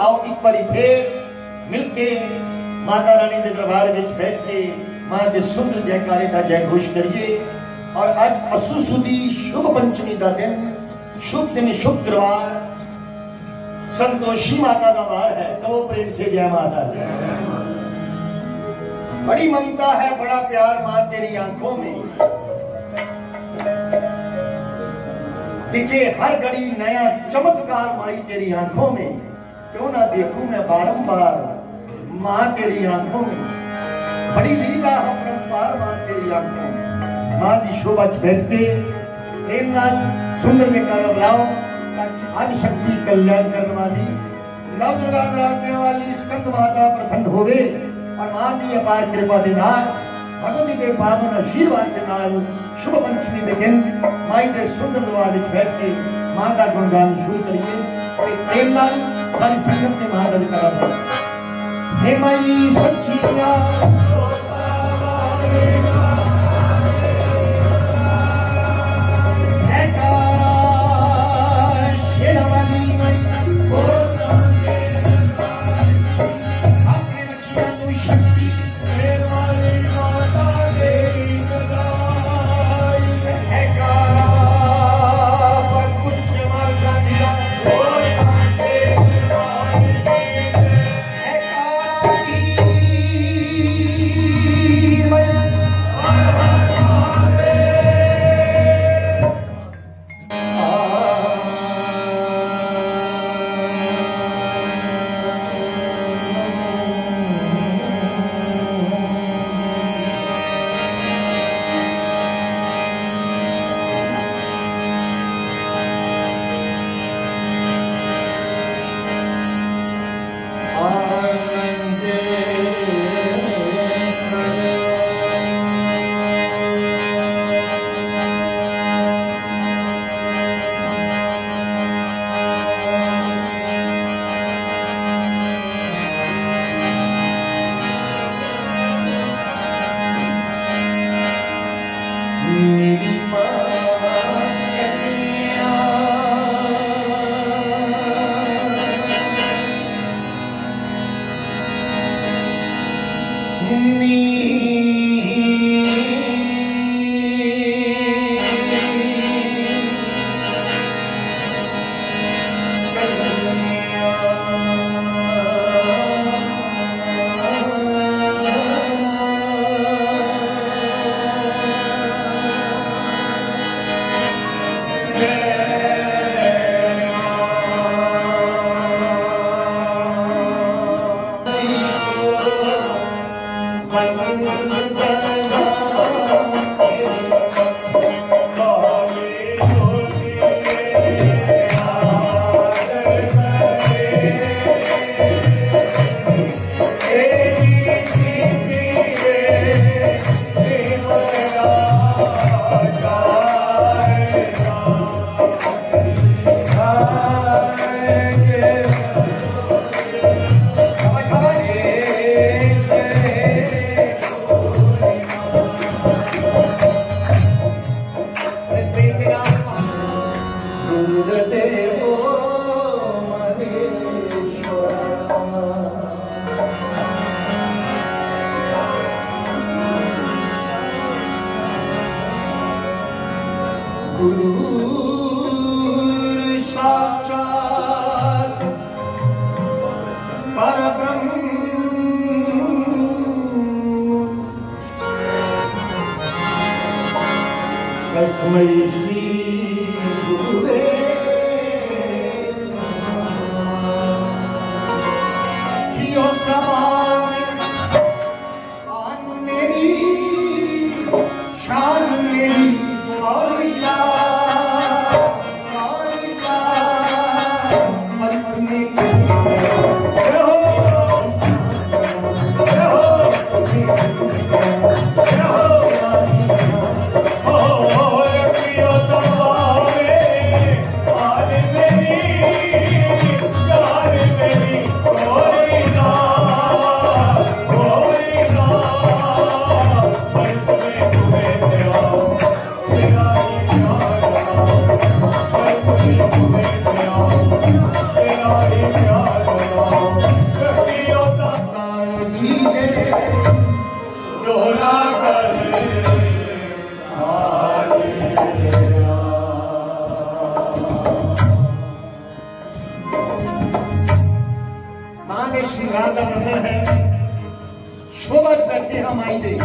आओ एक बार फिर मिलके माता रानी के दरबार में बैठ के मां के सुंदर जयकारे का जय घोष करिए। और आज असु सुदी शुभ पंचमी का दिन, शुभ दिन, शुभ दरबार, संतोषी माता का वार है। कहो प्रेम से जय माता दी। बड़ी ममता है, बड़ा प्यार मां तेरी आंखों में, दिखे हर घड़ी नया चमत्कार माई तेरी आंखों में। क्यों ना देखूं मैं बारंबार मां तेरी आंखों में, बड़ी लीला अपरंपार मां तेरी आंखों में। मां की शोभा बैठते प्रेमनाथ सुंदर में कर लाओ, ताकि आदि शक्ति कल्याण करने वाली नव दुर्गा नवरात्रि वाली स्कंद माता प्रसन्न होवे और मां की अपार कृपा के नाल भगवती के पावन आशीर्वाद के नाल शुभ पंचमी के दिन माई के सुंदर दरबार में बैठ के मां का गुणगान शुरू करिए। और एक प्रेमनाथ सारी संगत के महादर करा हे माई सच्चिया मां ने श्रृंगार का वर्णन है शोभा करके हम आई दे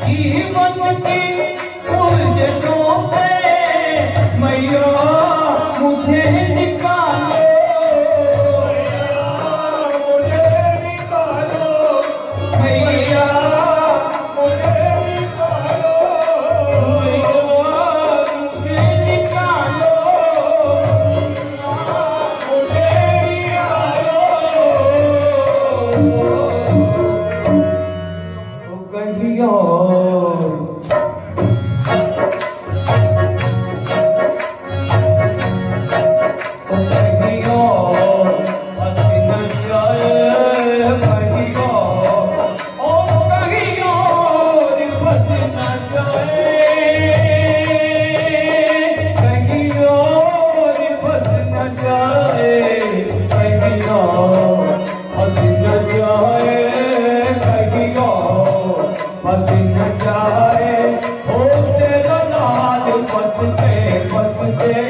मैया बस के